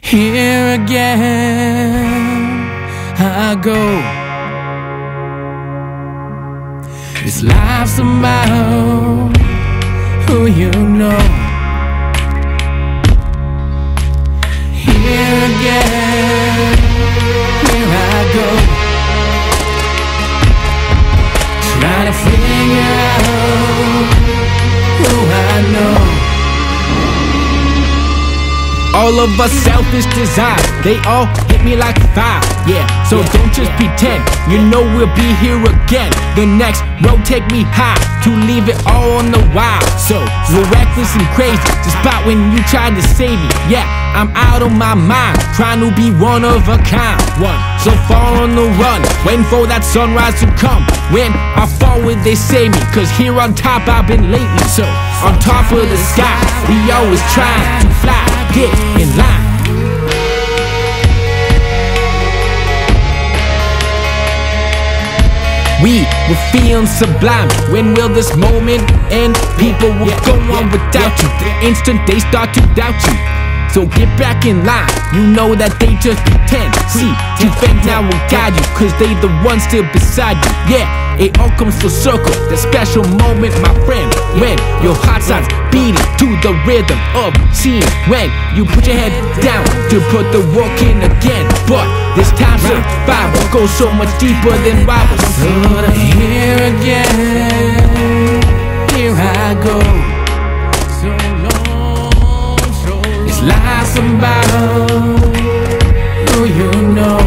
Here again I go. This life's about who you know. Here again, here I go, trying to figure out who I know. All of us selfish desires, they all hit me like fire, yeah. So don't just pretend, you know we'll be here again. The next road take me high, to leave it all on the wild. So we're reckless and crazy, just about when you tried to save me. Yeah, I'm out of my mind, trying to be one of a kind. One so far on the run, waiting for that sunrise to come. When I fall, will they save me? Cause here on top I've been lately. So on top of the sky, we always trying to fly. Get in line. We were feeling sublime. When will this moment end? People will go on without you. The instant they start to doubt you, so get back in line. You know that they just pretend. See, defense now will guide you, cause they the ones still beside you. Yeah, it all comes full circle. The special moment, my friend, when your heart starts beating to the rhythm of seeing. When you put your head down to put the work in again. But this time survival goes so much deeper than rivals. So here again, here I go. So long, so long. This life's about who you know.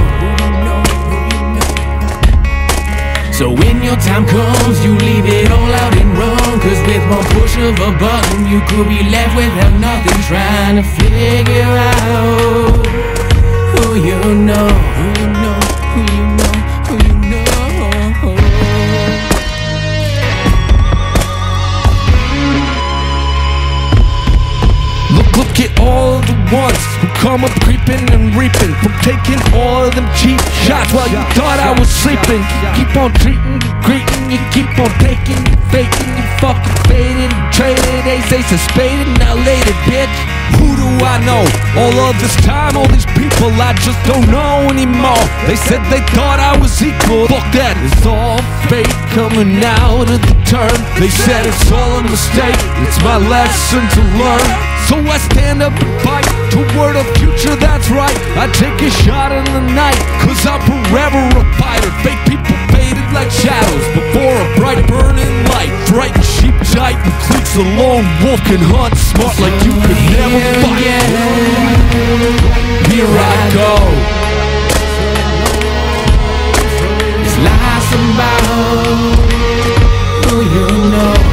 So when your time comes, you leave it all out and run. Cause with one push of a button, you could be left without nothing. Trying to figure out who you know, who you know, who you know, who you know. Look at all the ones who come up creeping and reaping from taking all of them cheap shots while you thought I was sleeping. Keep on treating, greeting, you keep on taking, you faking, you fucking faded and traded, ace of spade and now later, bitch. Who do I know? All of this time, all these people I just don't know anymore. They said they thought I was equal. Fuck that, it's all fake coming out of the turn. They said it's all a mistake, it's my lesson to learn. So I stand up and fight toward a future that's right. I take a shot in the night, cause I'm forever a fighter. Fake people faded like shadows before a bright burning light. Frightened sheep tight and cliques, a lone wolf can hunt smart like you could never fight. Here I go. This life's about who you know.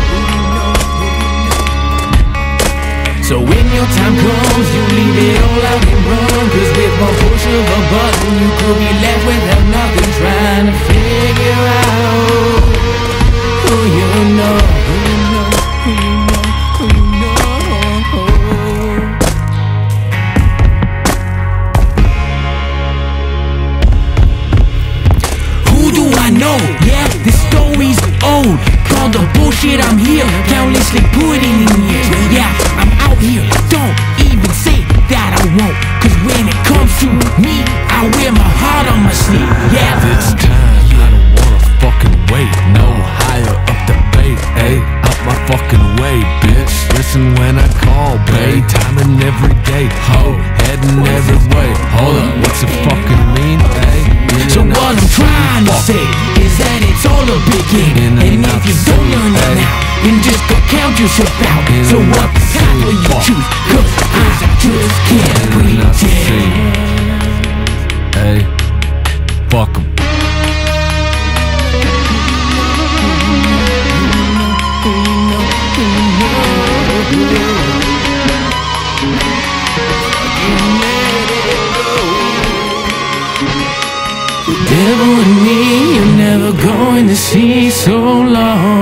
So when your time comes, you leave it all out and run. Cause with one push of a button, you could be left without nothing. Trying to figure out who you know, who you know, who you know, who you know. Who do I know? Yeah, this story's old. All the bullshit I'm here, countlessly putting in years. Yeah, I'm out here, don't even say that I won't. Cause when it comes to me, I wear my heart on my sleeve. Yeah, this time I don't wanna fucking wait. No higher up the bait, ayy, out my fucking way, bitch. Listen when I call, babe. Timing every day, ho, heading every way. Hold up, what's it fucking mean, ayy? So what I'm trying to say is that it's all a big game. And if you don't learn it now, then just go count yourself out. So what path will you choose? Cause I just can't pretend. Hey, fuck 'em. The devil in me, you're never going to see so long.